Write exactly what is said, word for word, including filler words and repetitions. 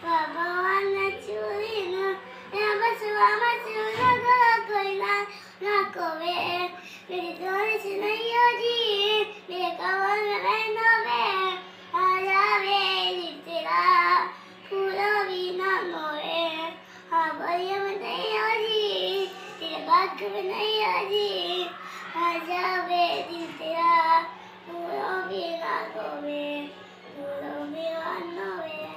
भगवान चूरी ना या बसवा मचूरा का कोई ना ना कोवे मेरी दोनी से नहीं हो जी मेरे कमर में बहनो वे आ जावे दिल तेरा फूलों भी ना मोए हाँ बोलिए मैं नहीं हो जी तेरे बाग में नहीं हो जी आ जावे दिल तेरा फूलों भी ना कोवे फूलों भी ना मोए